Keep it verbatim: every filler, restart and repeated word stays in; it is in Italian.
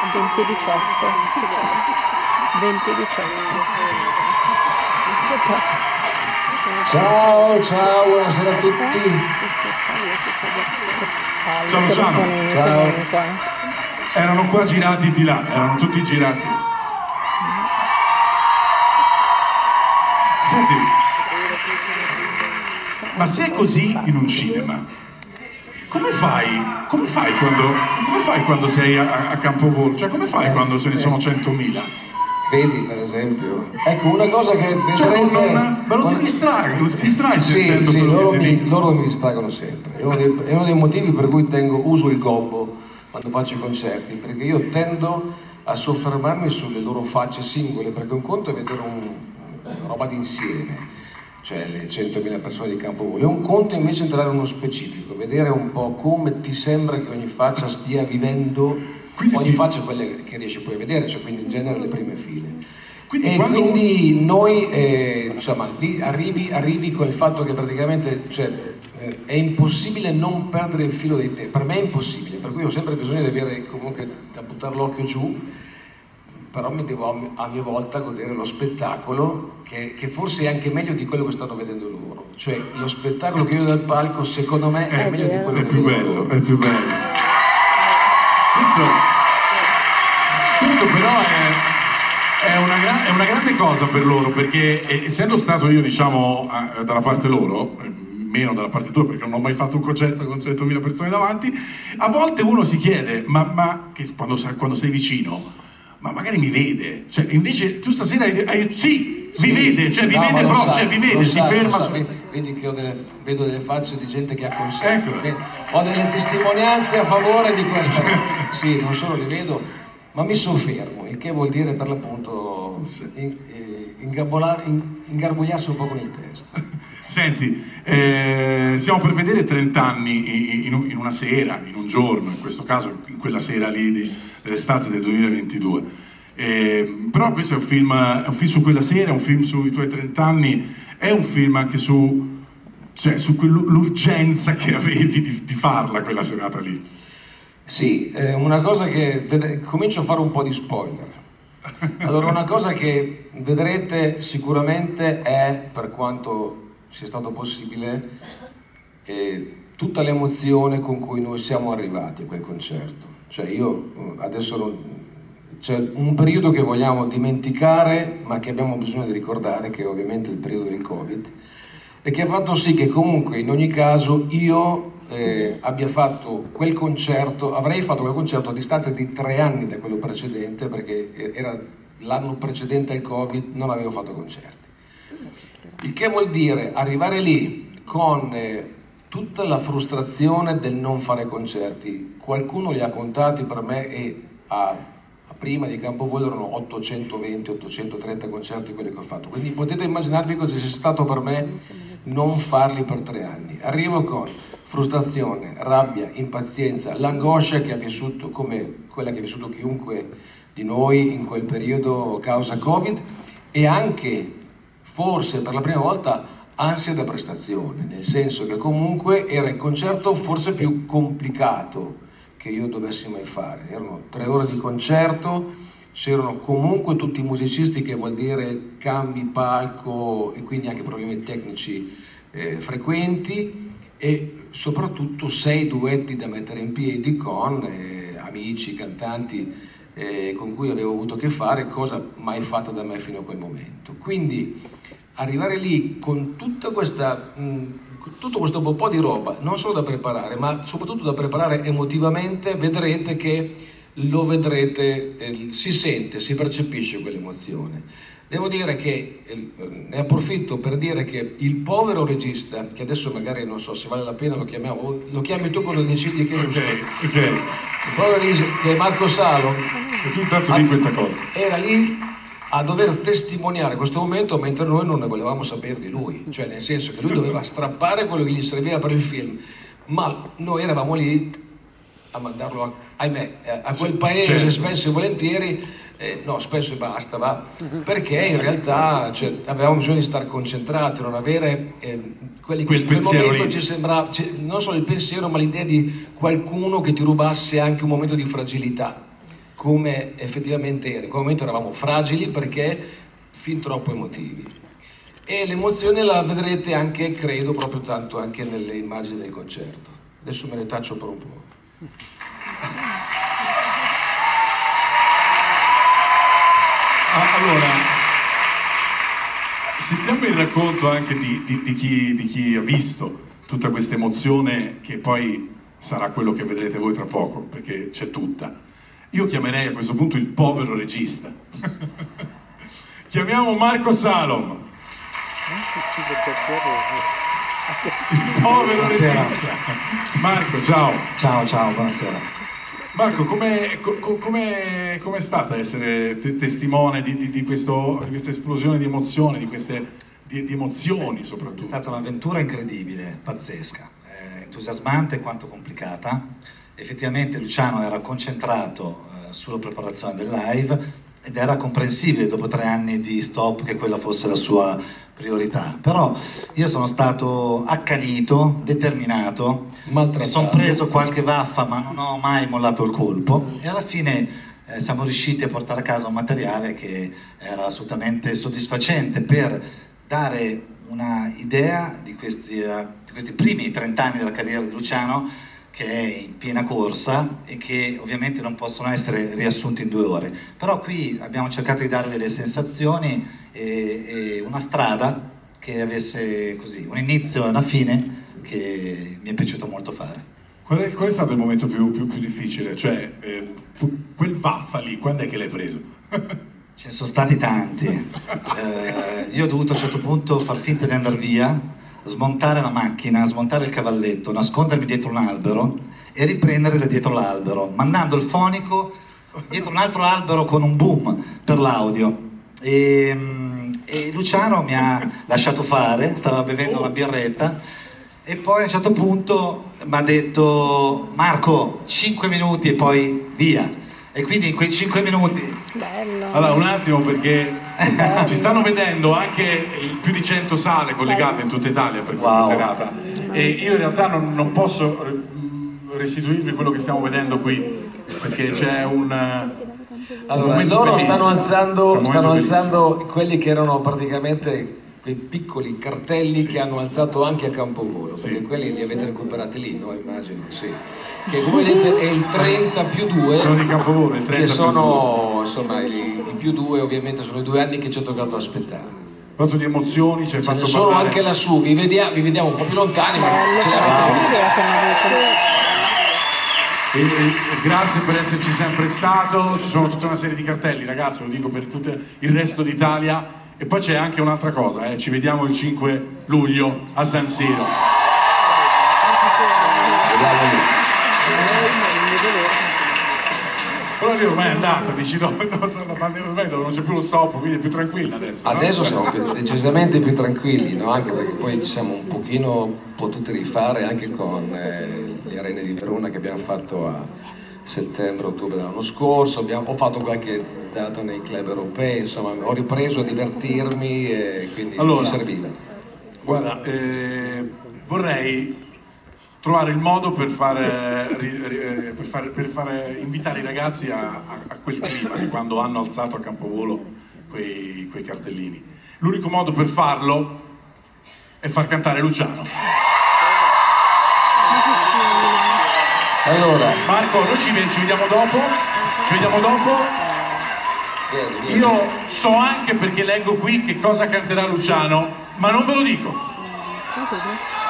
venti diciotto. venti diciotto. Ciao, ciao, buonasera a tutti. Ciao Luciano. Ciao. Erano qua girati di là, erano tutti girati. Senti, ma se è così in un cinema, come fai? Come fai quando, come fai quando sei a, a Campovolo? Cioè come fai quando ce ne sono centomila? Vedi, per esempio, ecco una cosa che vedrete... Cioè, non, non, ma non ti distrai, non ti distrai sì, sentendo sì, quello loro che ti mi, dico. loro mi distraggono sempre. È uno, dei, è uno dei motivi per cui tengo, uso il gobbo quando faccio i concerti, perché io tendo a soffermarmi sulle loro facce singole, perché un conto è vedere un, una roba d'insieme, cioè le centomila persone di Campovolo, e un conto invece entrare nello specifico, vedere un po' come ti sembra che ogni faccia stia vivendo. Quindi ogni faccia è quella che riesci poi a vedere, cioè quindi in genere le prime file. Quindi e quando... quindi noi, eh, insomma, lì arrivi, arrivi con il fatto che praticamente cioè, eh, è impossibile non perdere il filo dei tempi. Per me è impossibile, per cui ho sempre bisogno di avere comunque da buttare l'occhio giù, però mi devo a mia volta godere lo spettacolo, che, che forse è anche meglio di quello che stanno vedendo loro. Cioè lo spettacolo che io vedo dal palco, secondo me, è, è meglio di quello è che più vedo bello, loro. È più bello. Questo, questo però è, è, una gran, è una grande cosa per loro, perché essendo stato io, diciamo, dalla parte loro, meno dalla parte tua perché non ho mai fatto un concerto con centomila persone davanti, a volte uno si chiede, ma, ma che quando, quando sei vicino, ma magari mi vede, cioè invece tu stasera hai, hai, sì, vi sì, vede, cioè vi no, vede proprio, cioè vi vede, si sa, ferma sa, su... Vedi che ho delle, vedo delle facce di gente che ha concerto, ecco. Ho delle testimonianze a favore di questa, sì, non solo le vedo, ma mi soffermo, il che vuol dire per l'appunto in, in, ingarbugliarsi un po' con il testo. Senti, eh, stiamo per vedere trenta anni in, in una sera, in un giorno, in questo caso in quella sera lì di, dell'estate del duemilaventidue. Eh, però questo è un film, è un film su quella sera, è un film sui tuoi trenta anni, è un film anche su, cioè, su l'urgenza che avevi di, di farla quella serata lì. Sì, eh, una cosa che comincio a fare un po' di spoiler. Allora, una cosa che vedrete sicuramente è, per quanto sia stato possibile, eh, tutta l'emozione con cui noi siamo arrivati a quel concerto. Cioè io adesso non... C'è un periodo che vogliamo dimenticare, ma che abbiamo bisogno di ricordare, che è ovviamente il periodo del Covid, e che ha fatto sì che comunque in ogni caso io eh, abbia fatto quel concerto, avrei fatto quel concerto a distanza di tre anni da quello precedente, perché era l'anno precedente al Covid, non avevo fatto concerti. Il che vuol dire arrivare lì con eh, tutta la frustrazione del non fare concerti. Qualcuno li ha contati per me e ha... Prima di Campovolo erano ottocentoventi ottocentotrenta concerti quelli che ho fatto, quindi potete immaginarvi cosa sia stato per me non farli per tre anni. Arrivo con frustrazione, rabbia, impazienza, l'angoscia che ha vissuto come quella che ha vissuto chiunque di noi in quel periodo causa Covid, e anche forse per la prima volta ansia da prestazione, nel senso che comunque era il concerto forse più complicato che io dovessi mai fare. Erano tre ore di concerto, c'erano comunque tutti i musicisti, che vuol dire cambi palco e quindi anche problemi tecnici eh, frequenti, e soprattutto sei duetti da mettere in piedi con eh, amici, cantanti eh, con cui avevo avuto a che fare, cosa mai fatta da me fino a quel momento. Quindi arrivare lì con tutta questa... Mh, tutto questo po' di roba, non solo da preparare, ma soprattutto da preparare emotivamente, vedrete che lo vedrete, eh, si sente, si percepisce quell'emozione. Devo dire che, eh, ne approfitto per dire che il povero regista, che adesso magari non so se vale la pena lo chiamiamo, lo chiami tu quando decidi che è giusto. Ok, ok. Il povero regista, che è Marco Salo, e tu intanto di questa cosa. Era lì a dover testimoniare questo momento mentre noi non ne volevamo sapere di lui, cioè nel senso che lui doveva strappare quello che gli serviva per il film, ma noi eravamo lì a mandarlo, a, ahimè, a quel paese, certo. Spesso e volentieri, eh, no, spesso e basta, va, perché in realtà cioè, avevamo bisogno di stare concentrati, non avere eh, quelli che in quel momento lì ci sembrava, cioè, non solo il pensiero, ma l'idea di qualcuno che ti rubasse anche un momento di fragilità. come effettivamente era. In quel momento eravamo fragili perché fin troppo emotivi. E l'emozione la vedrete anche, credo, proprio tanto anche nelle immagini del concerto. Adesso me ne taccio per un po'. Ah, allora, sentiamo il racconto anche di, di, di, chi, di chi ha visto tutta questa emozione, che poi sarà quello che vedrete voi tra poco, perché c'è tutta. Io chiamerei a questo punto il povero regista. Chiamiamo Marco Salom. Il povero Buonasera. regista. Marco, ciao. Ciao, ciao, buonasera. Marco, com'è com com com stata essere te testimone di, di, di, questo, di questa esplosione di emozioni, di queste di, di emozioni soprattutto? È stata un'avventura incredibile, pazzesca, eh, entusiasmante quanto complicata. Effettivamente Luciano era concentrato eh, sulla preparazione del live ed era comprensibile dopo tre anni di stop che quella fosse la sua priorità. Però io sono stato accanito, determinato, mi sono preso qualche vaffa ma non ho mai mollato il colpo e alla fine eh, siamo riusciti a portare a casa un materiale che era assolutamente soddisfacente per dare una idea di questi, uh, di questi primi trent'anni della carriera di Luciano, che è in piena corsa e che ovviamente non possono essere riassunti in due ore. Però qui abbiamo cercato di dare delle sensazioni e, e una strada che avesse così un inizio e una fine che mi è piaciuto molto fare. Qual è, qual è stato il momento più, più, più difficile? Cioè, eh, quel vaffa lì, quando è che l'hai preso? Ce ne sono stati tanti. Eh, io ho dovuto a un certo punto far finta di andare via, smontare la macchina, smontare il cavalletto, nascondermi dietro un albero e riprendere da dietro l'albero, mandando il fonico dietro un altro albero con un boom per l'audio. E, e Luciano mi ha lasciato fare, stava bevendo una birretta e poi a un certo punto mi ha detto: Marco, cinque minuti e poi via. E quindi in quei cinque minuti... Bello. Allora, un attimo, perché ci stanno vedendo anche più di cento sale collegate in tutta Italia per questa Wow. serata e io in realtà non, non posso restituirvi quello che stiamo vedendo qui, perché c'è un, Allora, un momento loro bellissimo. stanno alzando, C'è un stanno momento alzando quelli che erano praticamente quei piccoli cartelli Sì. che hanno alzato anche a Campovolo, Sì. perché quelli li avete recuperati lì, no? Immagino, sì. Che come vedete è il trenta più due, Sono di Campovolo, il trenta che più sono, insomma, i, i più due ovviamente sono i due anni che ci è toccato aspettare. fatto di emozioni, ci hai Ce fatto ne sono parlare. anche lassù, vi vediamo, vi vediamo un po' più lontani, ma Bello, ce li bello. avete. L'idea che hanno avuto. E, e- e grazie per esserci sempre stato. Ci sono tutta una serie di cartelli, ragazzi, lo dico per tutto il resto d'Italia. E poi c'è anche un'altra cosa, eh. Ci vediamo il cinque luglio a San Siro. Vediamo lì. Quella lì ormai è andata, dici no, no, no, la pandemia ormai non c'è più lo stop, quindi è più tranquilla adesso. no? Adesso siamo più- decisamente più tranquilli, no? Anche perché poi ci siamo un pochino potuti rifare anche con eh, le arene di Verona che abbiamo fatto a settembre-ottobre dell'anno scorso, abbiamo, ho fatto qualche data nei club europei, insomma ho ripreso a divertirmi e quindi Allora, mi serviva. Guarda, eh, vorrei trovare il modo per fare, ri- ri- per fare, per fare invitare i ragazzi a, a, a quel clima di quando hanno alzato a Campovolo quei, quei cartellini. L'unico modo per farlo è far cantare Luciano. Allora, Marco, noi ci, ci vediamo dopo, ci vediamo dopo. vieni, vieni. Io so anche, perché leggo qui, che cosa canterà Luciano, ma non ve lo dico.